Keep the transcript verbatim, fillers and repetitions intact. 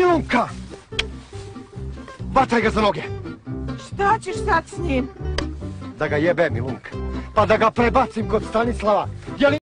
Milunka! Vataj ga za noge! Šta ćeš sad s njim? Da ga jebe Milunka, pa da ga prebacim kod Stanislava. Je li